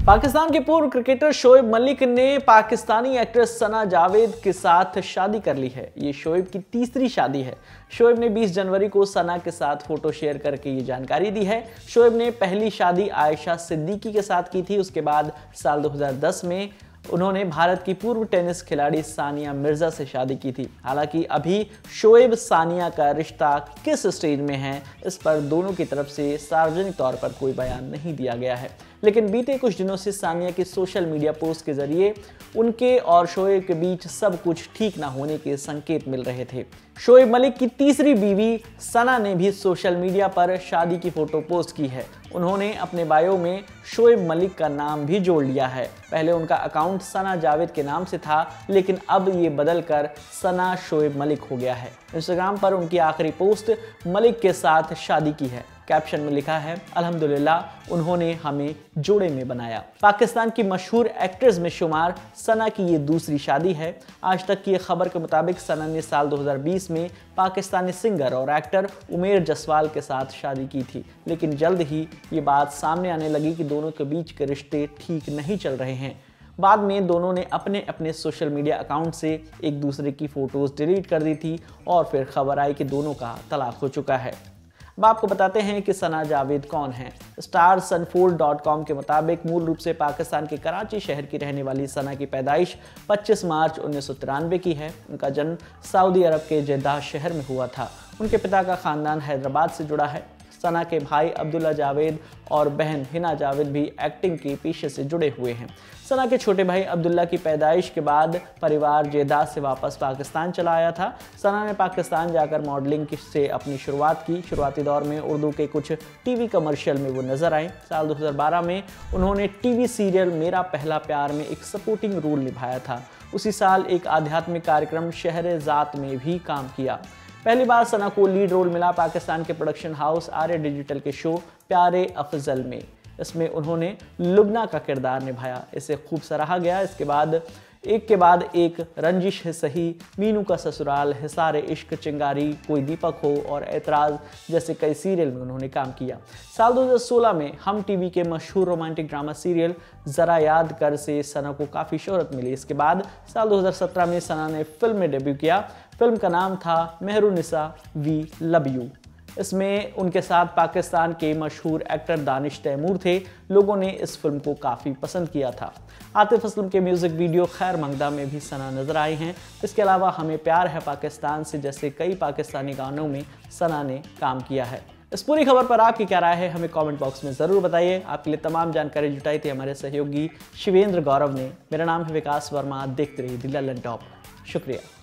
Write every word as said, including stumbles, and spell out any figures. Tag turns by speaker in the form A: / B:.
A: पाकिस्तान के पूर्व क्रिकेटर शोएब मलिक ने पाकिस्तानी एक्ट्रेस सना जावेद के साथ शादी कर ली है। ये शोएब की तीसरी शादी है। शोएब ने बीस जनवरी को सना के साथ फोटो शेयर करके ये जानकारी दी है। शोएब ने पहली शादी आयशा सिद्दीकी के साथ की थी। उसके बाद साल दो हज़ार दस में उन्होंने भारत की पूर्व टेनिस खिलाड़ी सानिया मिर्जा से शादी की थी। हालांकि अभी शोएब सानिया का रिश्ता किस स्टेज में है, इस पर दोनों की तरफ से सार्वजनिक तौर पर कोई बयान नहीं दिया गया है। लेकिन बीते कुछ दिनों से सानिया की सोशल मीडिया पोस्ट के जरिए उनके और शोएब के बीच सब कुछ ठीक ना होने के संकेत मिल रहे थे। शोएब मलिक की तीसरी बीवी सना ने भी सोशल मीडिया पर शादी की फोटो पोस्ट की है। उन्होंने अपने बायो में शोएब मलिक का नाम भी जोड़ लिया है। पहले उनका अकाउंट सना जावेद के नाम से था, लेकिन अब ये बदलकर सना शोएब मलिक हो गया है। इंस्टाग्राम पर उनकी आखिरी पोस्ट मलिक के साथ शादी की है। कैप्शन में लिखा है, अल्हम्दुलिल्लाह उन्होंने हमें जोड़े में बनाया। पाकिस्तान की मशहूर एक्ट्रेस में शुमार सना की ये दूसरी शादी है। आज तक की खबर के मुताबिक सना ने साल दो हज़ार बीस में पाकिस्तानी सिंगर और एक्टर उमेर जसवाल के साथ शादी की थी, लेकिन जल्द ही ये बात सामने आने लगी कि दोनों के बीच के रिश्ते ठीक नहीं चल रहे हैं। बाद में दोनों ने अपने अपने सोशल मीडिया अकाउंट से एक दूसरे की फोटोज डिलीट कर दी थी और फिर खबर आई कि दोनों का तलाक हो चुका है। अब आपको बताते हैं कि सना जावेद कौन है। स्टार सनफोल्ड डॉट कॉम के मुताबिक मूल रूप से पाकिस्तान के कराची शहर की रहने वाली सना की पैदाइश पच्चीस मार्च उन्नीस सौ तिरानवे की है। उनका जन्म सऊदी अरब के जेद्दाह शहर में हुआ था। उनके पिता का खानदान हैदराबाद से जुड़ा है। सना के भाई अब्दुल्ला जावेद और बहन हिना जावेद भी एक्टिंग के पेशे से जुड़े हुए हैं। सना के छोटे भाई अब्दुल्ला की पैदाइश के बाद परिवार जेद्दाह से वापस पाकिस्तान चला आया था। सना ने पाकिस्तान जाकर मॉडलिंग से अपनी शुरुआत की। शुरुआती दौर में उर्दू के कुछ टीवी कमर्शियल में वो नजर आए। साल दो हज़ार बारह में उन्होंने टीवी सीरियल मेरा पहला प्यार में एक सपोर्टिंग रोल निभाया था। उसी साल एक आध्यात्मिक कार्यक्रम शहर-ए-ज़ात में भी काम किया। पहली बार सना को लीड रोल मिला पाकिस्तान के प्रोडक्शन हाउस आर्य डिजिटल के शो प्यारे अफजल में। इसमें उन्होंने लुबना का किरदार निभाया। इसे खूब सराहा गया। इसके बाद एक के बाद एक रंजिश है सही, मीनू का ससुराल, हिसार इश्क, चिंगारी, कोई दीपक हो और एतराज़ जैसे कई सीरियल में उन्होंने काम किया। साल दो हज़ार सोलह में हम टीवी के मशहूर रोमांटिक ड्रामा सीरियल ज़रा याद कर से सना को काफ़ी शोहरत मिली। इसके बाद साल दो हज़ार सत्रह में सना ने फिल्म में डेब्यू किया। फिल्म का नाम था मेहरुनिसा वी लव यू। इसमें उनके साथ पाकिस्तान के मशहूर एक्टर दानिश तैमूर थे। लोगों ने इस फिल्म को काफ़ी पसंद किया था। आतिफ असलम के म्यूज़िक वीडियो खैर मंगदा में भी सना नजर आई हैं। इसके अलावा हमें प्यार है पाकिस्तान से जैसे कई पाकिस्तानी गानों में सना ने काम किया है। इस पूरी खबर पर आपकी क्या राय है, हमें कमेंट बॉक्स में ज़रूर बताइए। आपके लिए तमाम जानकारी जुटाई थी हमारे सहयोगी शिवेंद्र गौरव ने। मेरा नाम है विकास वर्मा। देखते रहिए द ललन टॉप। शुक्रिया।